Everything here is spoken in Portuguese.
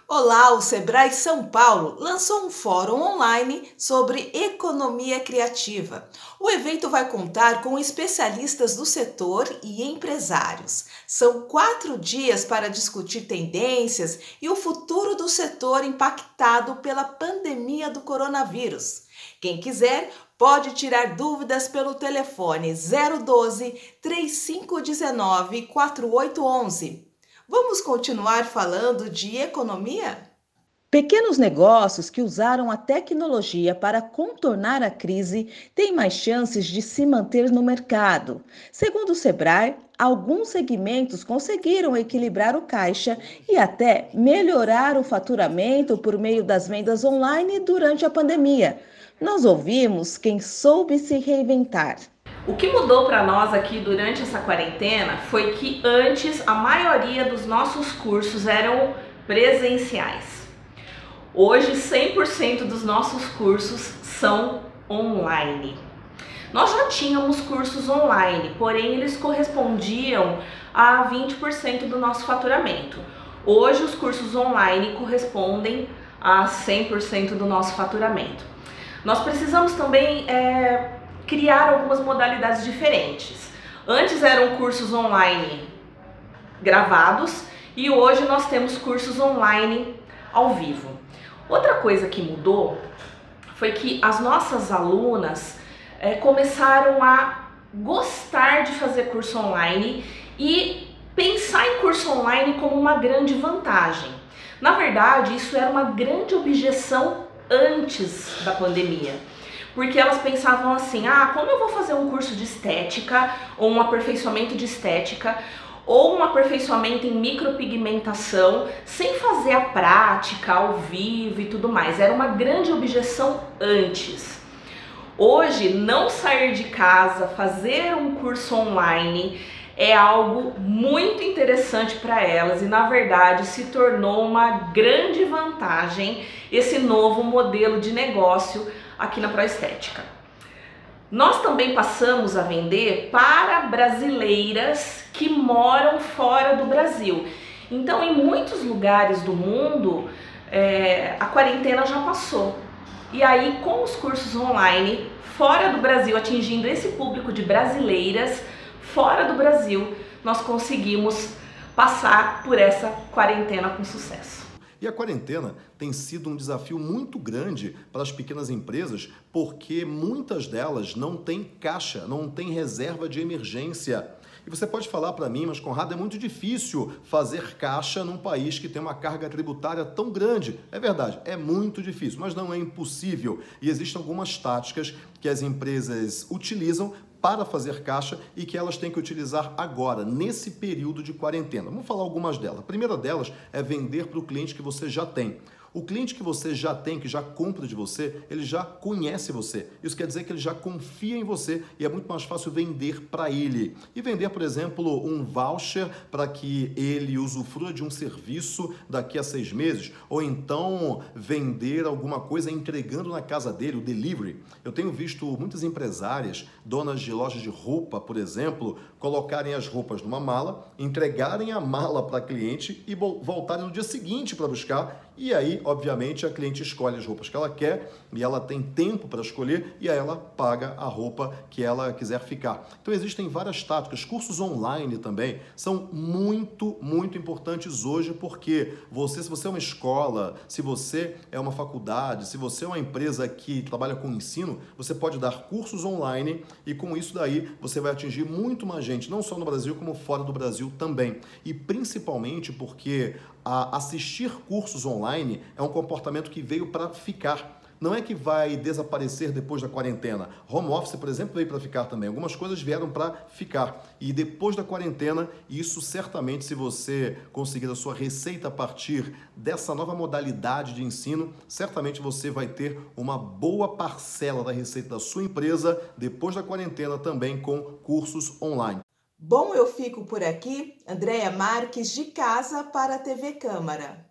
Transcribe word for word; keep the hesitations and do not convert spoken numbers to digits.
Olá, o Sebrae São Paulo lançou um fórum online sobre economia criativa. O evento vai contar com especialistas do setor e empresários. São quatro dias para discutir tendências e o futuro do setor impactado pela pandemia do coronavírus. Quem quiser pode tirar dúvidas pelo telefone zero doze, três cinco um nove, quatro oito um um. Vamos continuar falando de economia? Pequenos negócios que usaram a tecnologia para contornar a crise têm mais chances de se manter no mercado. Segundo o Sebrae, alguns segmentos conseguiram equilibrar o caixa e até melhorar o faturamento por meio das vendas online durante a pandemia. Nós ouvimos quem soube se reinventar. O que mudou para nós aqui durante essa quarentena foi que antes a maioria dos nossos cursos eram presenciais. Hoje cem por cento dos nossos cursos são online. Nós já tínhamos cursos online, porém eles correspondiam a vinte por cento do nosso faturamento. Hoje os cursos online correspondem a cem por cento do nosso faturamento. Nós precisamos também é, criar algumas modalidades diferentes. Antes eram cursos online gravados e hoje nós temos cursos online ao vivo. Outra coisa que mudou foi que as nossas alunas é, começaram a gostar de fazer curso online e pensar em curso online como uma grande vantagem. Na verdade, isso era uma grande objeção antes da pandemia. Porque elas pensavam assim, ah, como eu vou fazer um curso de estética, ou um aperfeiçoamento de estética, ou um aperfeiçoamento em micropigmentação, sem fazer a prática, ao vivo e tudo mais. Era uma grande objeção antes. Hoje, não sair de casa, fazer um curso online é algo muito interessante para elas e, na verdade, se tornou uma grande vantagem esse novo modelo de negócio aqui na Proestética. Nós também passamos a vender para brasileiras que moram fora do Brasil. Então, em muitos lugares do mundo, é, a quarentena já passou. E aí, com os cursos online, fora do Brasil, atingindo esse público de brasileiras fora do Brasil, nós conseguimos passar por essa quarentena com sucesso. E a quarentena tem sido um desafio muito grande para as pequenas empresas, porque muitas delas não têm caixa, não têm reserva de emergência. E você pode falar para mim, mas Conrado, é muito difícil fazer caixa num país que tem uma carga tributária tão grande. É verdade, é muito difícil, mas não é impossível. E existem algumas táticas que as empresas utilizam para fazer caixa e que elas têm que utilizar agora, nesse período de quarentena. Vamos falar algumas delas. A primeira delas é vender para o cliente que você já tem. O cliente que você já tem, que já compra de você, ele já conhece você. Isso quer dizer que ele já confia em você e é muito mais fácil vender para ele. E vender, por exemplo, um voucher para que ele usufrua de um serviço daqui a seis meses. Ou então vender alguma coisa entregando na casa dele, o delivery. Eu tenho visto muitas empresárias, donas de lojas de roupa, por exemplo, colocarem as roupas numa mala, entregarem a mala para a cliente e voltarem no dia seguinte para buscar. E aí, obviamente, a cliente escolhe as roupas que ela quer e ela tem tempo para escolher e aí ela paga a roupa que ela quiser ficar. Então existem várias táticas. Cursos online também são muito, muito importantes hoje porque você, se você é uma escola, se você é uma faculdade, se você é uma empresa que trabalha com ensino, você pode dar cursos online e com isso daí você vai atingir muito mais gente, não só no Brasil como fora do Brasil também. E principalmente porque a assistir cursos online é um comportamento que veio para ficar. Não é que vai desaparecer depois da quarentena. Home office, por exemplo, veio para ficar também. Algumas coisas vieram para ficar. E depois da quarentena, isso certamente, se você conseguir a sua receita a partir dessa nova modalidade de ensino, certamente você vai ter uma boa parcela da receita da sua empresa depois da quarentena também com cursos online. Bom, eu fico por aqui. Andréia Marques, de casa para a T V Câmara.